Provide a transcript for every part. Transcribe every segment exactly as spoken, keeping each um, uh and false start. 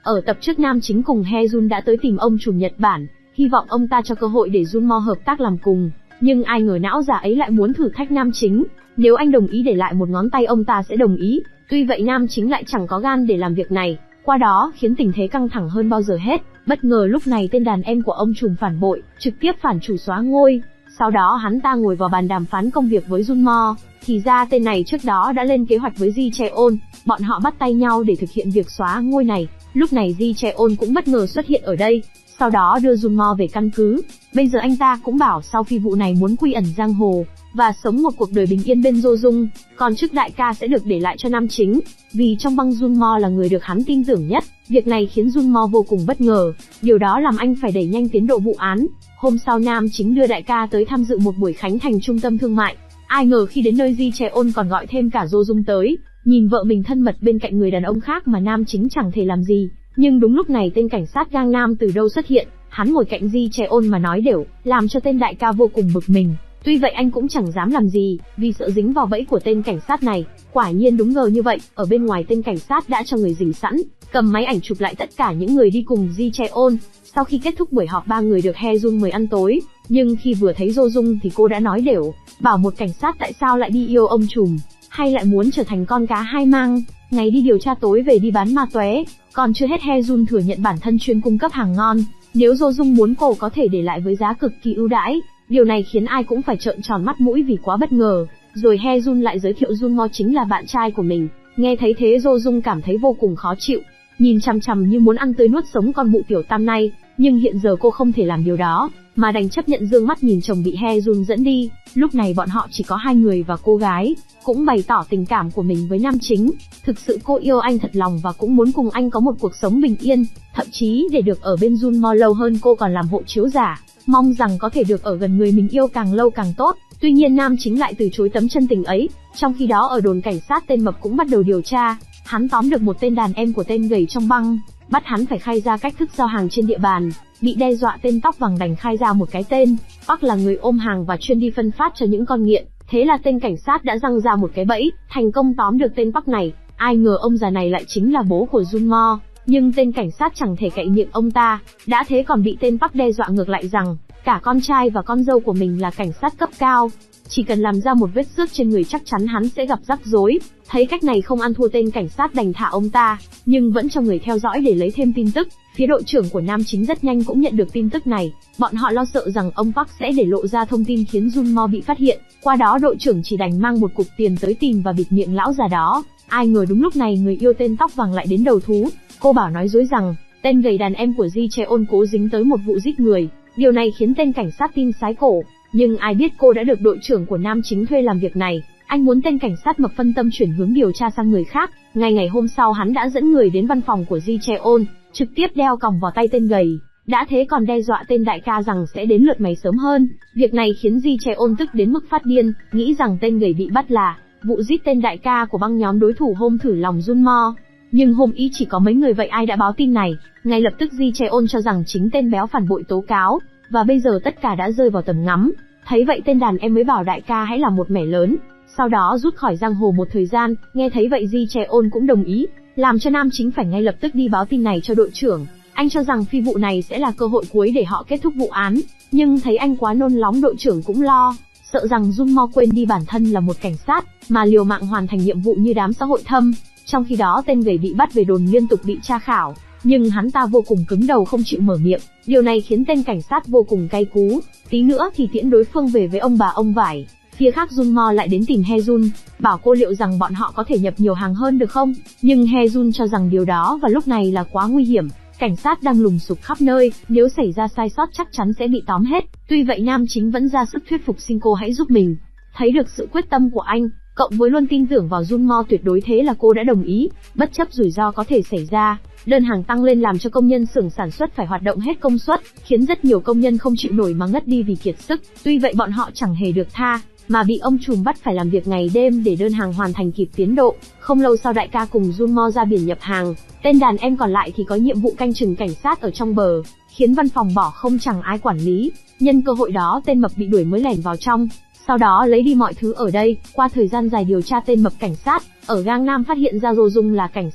Ở tập trước Nam Chính cùng Hejun đã tới tìm ông trùm Nhật Bản, hy vọng ông ta cho cơ hội để Junmo hợp tác làm cùng. Nhưng ai ngờ não già ấy lại muốn thử thách Nam Chính, nếu anh đồng ý để lại một ngón tay ông ta sẽ đồng ý. Tuy vậy Nam Chính lại chẳng có gan để làm việc này, qua đó khiến tình thế căng thẳng hơn bao giờ hết. Bất ngờ lúc này tên đàn em của ông trùm phản bội, trực tiếp phản chủ xóa ngôi. Sau đó hắn ta ngồi vào bàn đàm phán công việc với Junmo. Thì ra tên này trước đó đã lên kế hoạch với Ji Cheon, bọn họ bắt tay nhau để thực hiện việc xóa ngôi này. Lúc này Ji Cheon cũng bất ngờ xuất hiện ở đây, sau đó đưa Junmo về căn cứ. Bây giờ anh ta cũng bảo sau phi vụ này muốn quy ẩn giang hồ, và sống một cuộc đời bình yên bên Jo Dung, còn chức đại ca sẽ được để lại cho Nam Chính, vì trong băng Junmo là người được hắn tin tưởng nhất. Việc này khiến Junmo vô cùng bất ngờ, điều đó làm anh phải đẩy nhanh tiến độ vụ án. Hôm sau Nam Chính đưa đại ca tới tham dự một buổi khánh thành trung tâm thương mại. Ai ngờ khi đến nơi Ji Cheon còn gọi thêm cả Jo Dung tới, nhìn vợ mình thân mật bên cạnh người đàn ông khác mà Nam Chính chẳng thể làm gì. Nhưng đúng lúc này tên cảnh sát Gangnam từ đâu xuất hiện, hắn ngồi cạnh Ji Cheon mà nói đều, làm cho tên đại ca vô cùng bực mình. Tuy vậy anh cũng chẳng dám làm gì, vì sợ dính vào bẫy của tên cảnh sát này. Quả nhiên đúng ngờ như vậy, ở bên ngoài tên cảnh sát đã cho người dình sẵn, cầm máy ảnh chụp lại tất cả những người đi cùng Ji Cheon. Sau khi kết thúc buổi họp ba người được Hejun mời ăn tối, nhưng khi vừa thấy Jo Dung thì cô đã nói đều, bảo một cảnh sát tại sao lại đi yêu ông trùm, hay lại muốn trở thành con cá hai mang, ngày đi điều tra tối về đi bán ma túy. Còn chưa hết, Hejun thừa nhận bản thân chuyên cung cấp hàng ngon, nếu Jo Dung muốn cô có thể để lại với giá cực kỳ ưu đãi. Điều này khiến ai cũng phải trợn tròn mắt mũi vì quá bất ngờ. Rồi Hejun lại giới thiệu Junmo chính là bạn trai của mình. Nghe thấy thế Jo Dung cảm thấy vô cùng khó chịu, nhìn chằm chằm như muốn ăn tươi nuốt sống con mụ tiểu tam này. Nhưng hiện giờ cô không thể làm điều đó, mà đành chấp nhận dương mắt nhìn chồng bị Hejun dẫn đi. Lúc này bọn họ chỉ có hai người và cô gái, cũng bày tỏ tình cảm của mình với Nam Chính. Thực sự cô yêu anh thật lòng và cũng muốn cùng anh có một cuộc sống bình yên, thậm chí để được ở bên Junmo lâu hơn cô còn làm hộ chiếu giả, mong rằng có thể được ở gần người mình yêu càng lâu càng tốt. Tuy nhiên Nam Chính lại từ chối tấm chân tình ấy. Trong khi đó ở đồn cảnh sát tên Mập cũng bắt đầu điều tra, hắn tóm được một tên đàn em của tên Gầy trong băng, bắt hắn phải khai ra cách thức giao hàng trên địa bàn. Bị đe dọa tên Tóc Vàng đành khai ra một cái tên, Bắc là người ôm hàng và chuyên đi phân phát cho những con nghiện. Thế là tên cảnh sát đã răng ra một cái bẫy, thành công tóm được tên Bắc này. Ai ngờ ông già này lại chính là bố của Junmo, nhưng tên cảnh sát chẳng thể cậy miệng ông ta, đã thế còn bị tên Bắc đe dọa ngược lại rằng cả con trai và con dâu của mình là cảnh sát cấp cao, chỉ cần làm ra một vết xước trên người chắc chắn hắn sẽ gặp rắc rối. Thấy cách này không ăn thua, tên cảnh sát đành thả ông ta, nhưng vẫn cho người theo dõi để lấy thêm tin tức. Phía đội trưởng của Nam Chính rất nhanh cũng nhận được tin tức này, bọn họ lo sợ rằng ông Park sẽ để lộ ra thông tin khiến Junmo bị phát hiện. Qua đó đội trưởng chỉ đành mang một cục tiền tới tìm và bịt miệng lão già đó. Ai ngờ đúng lúc này người yêu tên Tóc Vàng lại đến đầu thú. Cô bảo nói dối rằng tên Gầy đàn em của Ji Cheon cố dính tới một vụ giết người. Điều này khiến tên cảnh sát tin sái cổ, nhưng ai biết cô đã được đội trưởng của Nam Chính thuê làm việc này. Anh muốn tên cảnh sát Mập phân tâm chuyển hướng điều tra sang người khác. Ngày ngày hôm sau hắn đã dẫn người đến văn phòng của Ji Cheon, trực tiếp đeo còng vào tay tên Gầy. Đã thế còn đe dọa tên đại ca rằng sẽ đến lượt mày sớm hơn. Việc này khiến Ji Cheon tức đến mức phát điên, nghĩ rằng tên Gầy bị bắt là vụ giết tên đại ca của băng nhóm đối thủ hôm thử lòng Junmo. Nhưng hôm ý chỉ có mấy người, vậy ai đã báo tin này? Ngay lập tức Ji Cheon cho rằng chính tên béo phản bội tố cáo, và bây giờ tất cả đã rơi vào tầm ngắm. Thấy vậy tên đàn em mới bảo đại ca hãy làm một mẻ lớn, sau đó rút khỏi giang hồ một thời gian. Nghe thấy vậy Ji Cheon cũng đồng ý, làm cho Nam Chính phải ngay lập tức đi báo tin này cho đội trưởng. Anh cho rằng phi vụ này sẽ là cơ hội cuối để họ kết thúc vụ án, nhưng thấy anh quá nôn nóng đội trưởng cũng lo, sợ rằng Junmo quên đi bản thân là một cảnh sát, mà liều mạng hoàn thành nhiệm vụ như đám xã hội thâm. Trong khi đó tên Gầy bị bắt về đồn liên tục bị tra khảo, nhưng hắn ta vô cùng cứng đầu không chịu mở miệng. Điều này khiến tên cảnh sát vô cùng cay cú, tí nữa thì tiễn đối phương về với ông bà ông vải. Phía khác Junmo lại đến tìm Hejun, bảo cô liệu rằng bọn họ có thể nhập nhiều hàng hơn được không, nhưng Hejun cho rằng điều đó vào lúc này là quá nguy hiểm. Cảnh sát đang lùng sục khắp nơi, nếu xảy ra sai sót chắc chắn sẽ bị tóm hết. Tuy vậy Nam Chính vẫn ra sức thuyết phục xin cô hãy giúp mình. Thấy được sự quyết tâm của anh, cộng với luôn tin tưởng vào Junmo tuyệt đối, thế là cô đã đồng ý, bất chấp rủi ro có thể xảy ra. Đơn hàng tăng lên làm cho công nhân xưởng sản xuất phải hoạt động hết công suất, khiến rất nhiều công nhân không chịu nổi mà ngất đi vì kiệt sức. Tuy vậy bọn họ chẳng hề được tha, mà bị ông trùm bắt phải làm việc ngày đêm để đơn hàng hoàn thành kịp tiến độ. Không lâu sau đại ca cùng Junmo ra biển nhập hàng, tên đàn em còn lại thì có nhiệm vụ canh chừng cảnh sát ở trong bờ, khiến văn phòng bỏ không chẳng ai quản lý. Nhân cơ hội đó tên Mập bị đuổi mới lẻn vào trong, sau đó lấy đi mọi thứ ở đây. Qua thời gian dài điều tra, tên Mập cảnh sát ở Gangnam phát hiện ra Jo Dung là cảnh sát,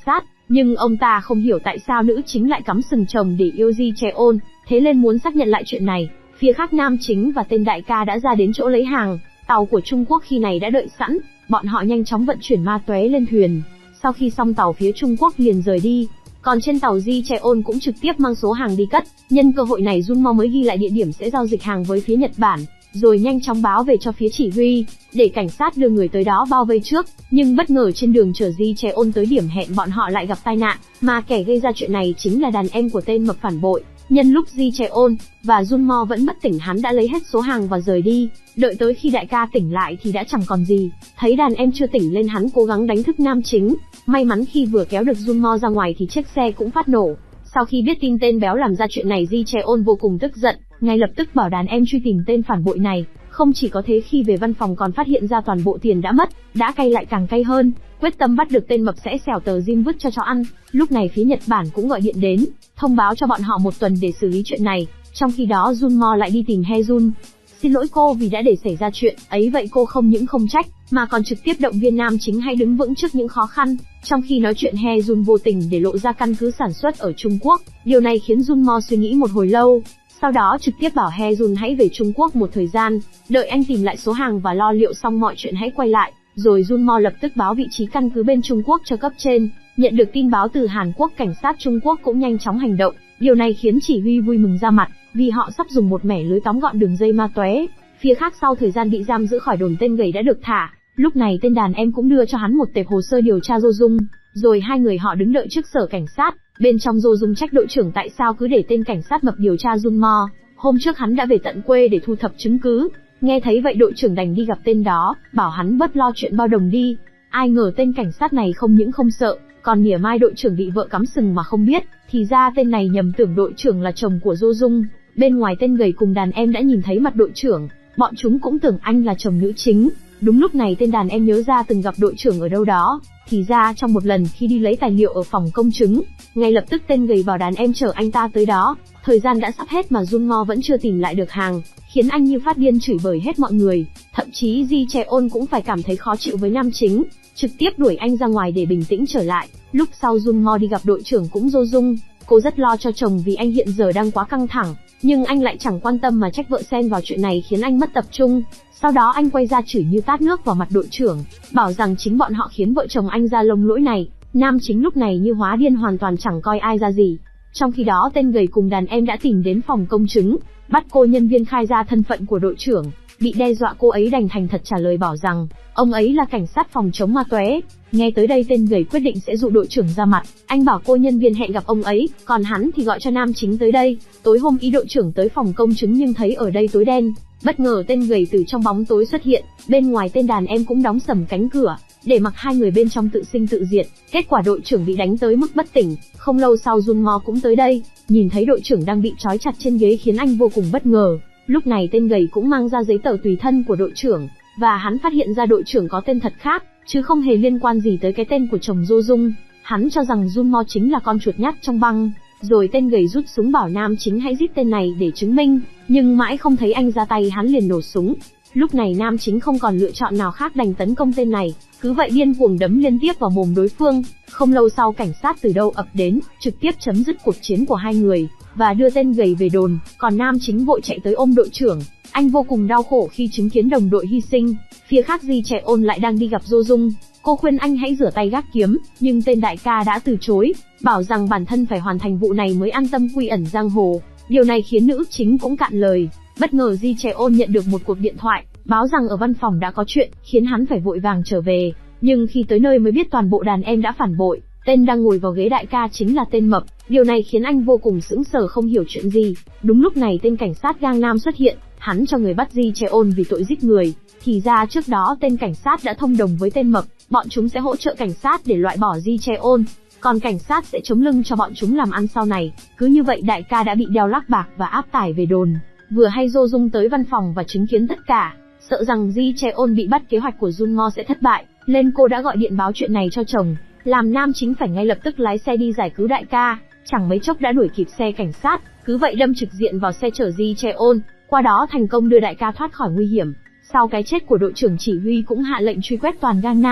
Nhưng ông ta không hiểu tại sao nữ chính lại cắm sừng chồng để yêu Ji Cheon, thế nên muốn xác nhận lại chuyện này. Phía khác nam chính và tên đại ca đã ra đến chỗ lấy hàng, tàu của Trung Quốc khi này đã đợi sẵn, bọn họ nhanh chóng vận chuyển ma túy lên thuyền. Sau khi xong tàu phía Trung Quốc liền rời đi, còn trên tàu Ji Cheon cũng trực tiếp mang số hàng đi cất. Nhân cơ hội này Junmo mới ghi lại địa điểm sẽ giao dịch hàng với phía Nhật Bản, rồi nhanh chóng báo về cho phía chỉ huy, để cảnh sát đưa người tới đó bao vây trước. Nhưng bất ngờ trên đường chở Ji Cheon tới điểm hẹn bọn họ lại gặp tai nạn, mà kẻ gây ra chuyện này chính là đàn em của tên mập phản bội. Nhân lúc Ji Cheon và Junmo vẫn bất tỉnh, hắn đã lấy hết số hàng và rời đi. Đợi tới khi đại ca tỉnh lại thì đã chẳng còn gì. Thấy đàn em chưa tỉnh lên, hắn cố gắng đánh thức nam chính. May mắn khi vừa kéo được Junmo ra ngoài thì chiếc xe cũng phát nổ. Sau khi biết tin tên béo làm ra chuyện này, Ji Cheon vô cùng tức giận, ngay lập tức bảo đàn em truy tìm tên phản bội này. Không chỉ có thế, khi về văn phòng còn phát hiện ra toàn bộ tiền đã mất, đã cay lại càng cay hơn, quyết tâm bắt được tên mập sẽ xẻo tờ diêm vứt cho chó ăn. Lúc này phía Nhật Bản cũng gọi điện đến, thông báo cho bọn họ một tuần để xử lý chuyện này. Trong khi đó Junmo lại đi tìm Hejun. Xin lỗi cô vì đã để xảy ra chuyện ấy. Vậy cô không những không trách, mà còn trực tiếp động viên nam chính hãy đứng vững trước những khó khăn. Trong khi nói chuyện, Hejun vô tình để lộ ra căn cứ sản xuất ở Trung Quốc. Điều này khiến Junmo suy nghĩ một hồi lâu. Sau đó trực tiếp bảo Hejun hãy về Trung Quốc một thời gian, đợi anh tìm lại số hàng và lo liệu xong mọi chuyện hãy quay lại. Rồi Junmo lập tức báo vị trí căn cứ bên Trung Quốc cho cấp trên. Nhận được tin báo từ Hàn Quốc, cảnh sát Trung Quốc cũng nhanh chóng hành động. Điều này khiến chỉ huy vui mừng ra mặt, vì họ sắp dùng một mẻ lưới tóm gọn đường dây ma túy. Phía khác, sau thời gian bị giam giữ khỏi đồn, tên gầy đã được thả. Lúc này tên đàn em cũng đưa cho hắn một tệp hồ sơ điều tra Jo Dung. Rồi hai người họ đứng đợi trước sở cảnh sát. Bên trong, Jo Dung trách đội trưởng tại sao cứ để tên cảnh sát mập điều tra Junmo. Hôm trước hắn đã về tận quê để thu thập chứng cứ. Nghe thấy vậy, đội trưởng đành đi gặp tên đó, bảo hắn bớt lo chuyện bao đồng đi. Ai ngờ tên cảnh sát này không những không sợ, còn mỉa mai đội trưởng bị vợ cắm sừng mà không biết. Thì ra tên này nhầm tưởng đội trưởng là chồng của Jo Dung. Bên ngoài, tên gầy cùng đàn em đã nhìn thấy mặt đội trưởng, bọn chúng cũng tưởng anh là chồng nữ chính. Đúng lúc này, tên đàn em nhớ ra từng gặp đội trưởng ở đâu đó. Thì ra trong một lần khi đi lấy tài liệu ở phòng công chứng, ngay lập tức tên gầy bảo đàn em chở anh ta tới đó. Thời gian đã sắp hết mà Junmo vẫn chưa tìm lại được hàng, khiến anh như phát điên chửi bới hết mọi người. Thậm chí Ji Cheon cũng phải cảm thấy khó chịu với nam chính, trực tiếp đuổi anh ra ngoài để bình tĩnh trở lại. Lúc sau Junmo đi gặp đội trưởng cũng Jo Dung. Cô rất lo cho chồng vì anh hiện giờ đang quá căng thẳng, nhưng anh lại chẳng quan tâm mà trách vợ xen vào chuyện này khiến anh mất tập trung. Sau đó anh quay ra chửi như tát nước vào mặt đội trưởng, bảo rằng chính bọn họ khiến vợ chồng anh ra lông lỗi này. Nam chính lúc này như hóa điên, hoàn toàn chẳng coi ai ra gì. Trong khi đó, tên gầy cùng đàn em đã tìm đến phòng công chứng, bắt cô nhân viên khai ra thân phận của đội trưởng. Bị đe dọa, cô ấy đành thành thật trả lời bảo rằng ông ấy là cảnh sát phòng chống ma túy. Nghe tới đây, tên gầy quyết định sẽ dụ đội trưởng ra mặt. Anh bảo cô nhân viên hẹn gặp ông ấy, còn hắn thì gọi cho nam chính tới đây. Tối hôm ý đội trưởng tới phòng công chứng nhưng thấy ở đây tối đen. Bất ngờ tên gầy từ trong bóng tối xuất hiện, bên ngoài tên đàn em cũng đóng sầm cánh cửa, để mặc hai người bên trong tự sinh tự diệt. Kết quả đội trưởng bị đánh tới mức bất tỉnh. Không lâu sau, Junmo cũng tới đây, nhìn thấy đội trưởng đang bị trói chặt trên ghế khiến anh vô cùng bất ngờ. Lúc này tên gầy cũng mang ra giấy tờ tùy thân của đội trưởng, và hắn phát hiện ra đội trưởng có tên thật khác, chứ không hề liên quan gì tới cái tên của chồng Jo Dung. Hắn cho rằng Junmo chính là con chuột nhắt trong băng. Rồi tên gầy rút súng bảo nam chính hãy giết tên này để chứng minh, nhưng mãi không thấy anh ra tay, hắn liền nổ súng. Lúc này nam chính không còn lựa chọn nào khác đành tấn công tên này, cứ vậy điên cuồng đấm liên tiếp vào mồm đối phương. Không lâu sau, cảnh sát từ đâu ập đến, trực tiếp chấm dứt cuộc chiến của hai người, và đưa tên gầy về đồn, còn nam chính vội chạy tới ôm đội trưởng. Anh vô cùng đau khổ khi chứng kiến đồng đội hy sinh. Phía khác, Ji Cheon lại đang đi gặp Jo Dung. Cô khuyên anh hãy rửa tay gác kiếm, nhưng tên đại ca đã từ chối, bảo rằng bản thân phải hoàn thành vụ này mới an tâm quy ẩn giang hồ. Điều này khiến nữ chính cũng cạn lời. Bất ngờ Ji Cheon nhận được một cuộc điện thoại, báo rằng ở văn phòng đã có chuyện, khiến hắn phải vội vàng trở về. Nhưng khi tới nơi mới biết toàn bộ đàn em đã phản bội, tên đang ngồi vào ghế đại ca chính là tên mập. Điều này khiến anh vô cùng sững sờ, không hiểu chuyện gì. Đúng lúc này, tên cảnh sát Gangnam xuất hiện, hắn cho người bắt Ji Cheon vì tội giết người. Thì ra trước đó tên cảnh sát đã thông đồng với tên mập, bọn chúng sẽ hỗ trợ cảnh sát để loại bỏ Ji Cheon, còn cảnh sát sẽ chống lưng cho bọn chúng làm ăn sau này. Cứ như vậy, đại ca đã bị đeo lắc bạc và áp tải về đồn. Vừa hay Jo Dung tới văn phòng và chứng kiến tất cả, sợ rằng Ji Cheon bị bắt, kế hoạch của Junmo sẽ thất bại, nên cô đã gọi điện báo chuyện này cho chồng, làm nam chính phải ngay lập tức lái xe đi giải cứu đại ca. Chẳng mấy chốc đã đuổi kịp xe cảnh sát, cứ vậy đâm trực diện vào xe chở Ji Cheon, qua đó thành công đưa đại ca thoát khỏi nguy hiểm. Sau cái chết của đội trưởng, chỉ huy cũng hạ lệnh truy quét toàn Gangnam.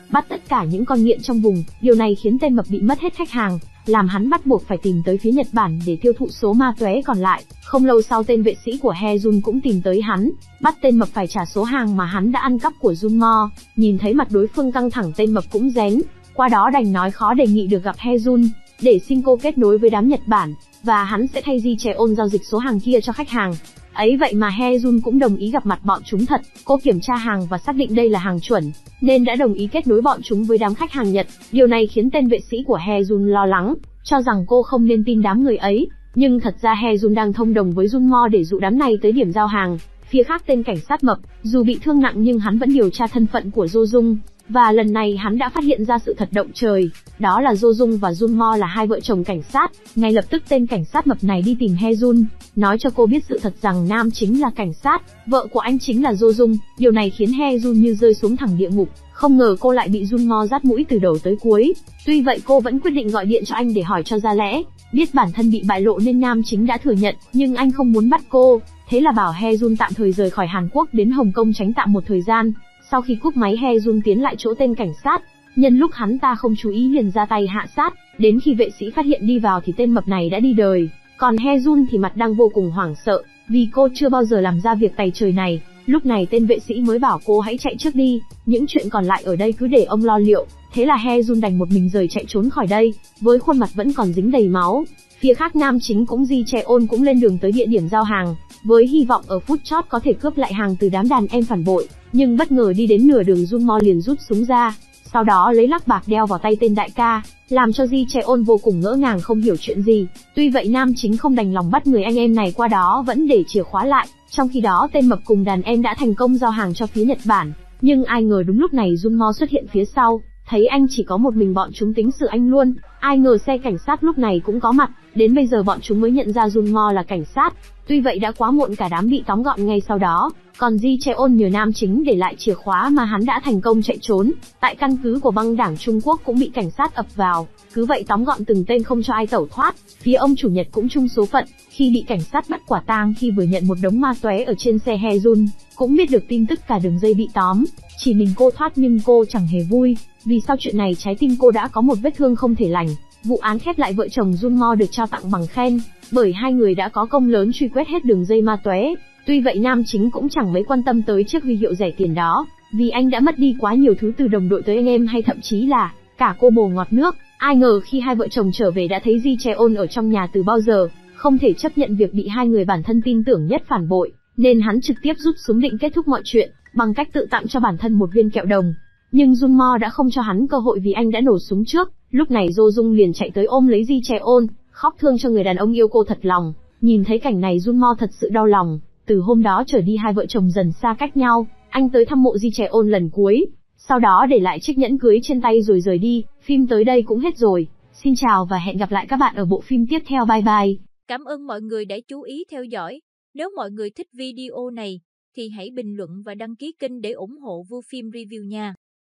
bắt tất cả những con nghiện trong vùng. Điều này khiến tên mập bị mất hết khách hàng, làm hắn bắt buộc phải tìm tới phía Nhật Bản để tiêu thụ số ma túy còn lại. Không lâu sau, tên vệ sĩ của Hejun cũng tìm tới hắn, bắt tên mập phải trả số hàng mà hắn đã ăn cắp của Junmo. Nhìn thấy mặt đối phương căng thẳng, tên mập cũng rén, qua đó đành nói khó đề nghị được gặp Hejun để xin cô kết nối với đám Nhật Bản, và hắn sẽ thay Ji Cheon giao dịch số hàng kia cho khách hàng. Ấy vậy mà Hejun cũng đồng ý gặp mặt bọn chúng thật. Cô kiểm tra hàng và xác định đây là hàng chuẩn, nên đã đồng ý kết nối bọn chúng với đám khách hàng Nhật. Điều này khiến tên vệ sĩ của Hejun lo lắng, cho rằng cô không nên tin đám người ấy. Nhưng thật ra Hejun đang thông đồng với Junmo để dụ đám này tới điểm giao hàng. Phía khác, tên cảnh sát mập, dù bị thương nặng nhưng hắn vẫn điều tra thân phận của Jo Dung. Và lần này hắn đã phát hiện ra sự thật động trời, đó là Jo Dung và Junmo là hai vợ chồng cảnh sát. Ngay lập tức tên cảnh sát mập này đi tìm Hejun, nói cho cô biết sự thật rằng Nam chính là cảnh sát, vợ của anh chính là Jo Dung. Điều này khiến Hejun như rơi xuống thẳng địa ngục, không ngờ cô lại bị Junmo dắt mũi từ đầu tới cuối. Tuy vậy cô vẫn quyết định gọi điện cho anh để hỏi cho ra lẽ. Biết bản thân bị bại lộ nên Nam chính đã thừa nhận, nhưng anh không muốn bắt cô, thế là bảo Hejun tạm thời rời khỏi Hàn Quốc đến Hồng Kông tránh tạm một thời gian. Sau khi cúp máy, Hejun tiến lại chỗ tên cảnh sát, nhân lúc hắn ta không chú ý liền ra tay hạ sát. Đến khi vệ sĩ phát hiện đi vào thì tên mập này đã đi đời, còn Hejun thì mặt đang vô cùng hoảng sợ, vì cô chưa bao giờ làm ra việc tày trời này. Lúc này tên vệ sĩ mới bảo cô hãy chạy trước đi, những chuyện còn lại ở đây cứ để ông lo liệu. Thế là Hejun đành một mình rời chạy trốn khỏi đây, với khuôn mặt vẫn còn dính đầy máu. Phía khác, nam chính cũng Ji Cheon cũng lên đường tới địa điểm giao hàng, với hy vọng ở phút chót có thể cướp lại hàng từ đám đàn em phản bội. Nhưng bất ngờ đi đến nửa đường, Junmo liền rút súng ra, sau đó lấy lắc bạc đeo vào tay tên đại ca, làm cho Ji Cheon vô cùng ngỡ ngàng không hiểu chuyện gì. Tuy vậy nam chính không đành lòng bắt người anh em này, qua đó vẫn để chìa khóa lại. Trong khi đó tên mập cùng đàn em đã thành công giao hàng cho phía Nhật Bản, nhưng ai ngờ đúng lúc này Junmo xuất hiện phía sau, thấy anh chỉ có một mình bọn chúng tính xử anh luôn. Ai ngờ xe cảnh sát lúc này cũng có mặt, đến bây giờ bọn chúng mới nhận ra Junmo là cảnh sát. Tuy vậy đã quá muộn, cả đám bị tóm gọn ngay sau đó. Còn Ji Cheon nhờ nam chính để lại chìa khóa mà hắn đã thành công chạy trốn. Tại căn cứ của băng đảng Trung Quốc cũng bị cảnh sát ập vào, cứ vậy tóm gọn từng tên không cho ai tẩu thoát. Phía ông chủ Nhật cũng chung số phận, khi bị cảnh sát bắt quả tang khi vừa nhận một đống ma túy ở trên xe Hejun, cũng biết được tin tức cả đường dây bị tóm. Chỉ mình cô thoát nhưng cô chẳng hề vui, vì sau chuyện này trái tim cô đã có một vết thương không thể lành. Vụ án khép lại, vợ chồng Junmo được trao tặng bằng khen, bởi hai người đã có công lớn truy quét hết đường dây ma túy. Tuy vậy nam chính cũng chẳng mấy quan tâm tới chiếc huy hiệu rẻ tiền đó, vì anh đã mất đi quá nhiều thứ, từ đồng đội tới anh em hay thậm chí là cả cô bồ ngọt nước. Ai ngờ khi hai vợ chồng trở về đã thấy Ji Cheon ở trong nhà từ bao giờ, không thể chấp nhận việc bị hai người bản thân tin tưởng nhất phản bội, nên hắn trực tiếp rút súng định kết thúc mọi chuyện, bằng cách tự tặng cho bản thân một viên kẹo đồng. Nhưng Junmo đã không cho hắn cơ hội vì anh đã nổ súng trước. Lúc này Jo Dung liền chạy tới ôm lấy Ji Cheon, khóc thương cho người đàn ông yêu cô thật lòng. Nhìn thấy cảnh này Junmo thật sự đau lòng. Từ hôm đó trở đi, hai vợ chồng dần xa cách nhau. Anh tới thăm mộ Ji Cheon lần cuối, sau đó để lại chiếc nhẫn cưới trên tay rồi rời đi. Phim tới đây cũng hết rồi. Xin chào và hẹn gặp lại các bạn ở bộ phim tiếp theo. Bye bye. Cảm ơn mọi người đã chú ý theo dõi. Nếu mọi người thích video này thì hãy bình luận và đăng ký kênh để ủng hộ Vu Phim Review nha.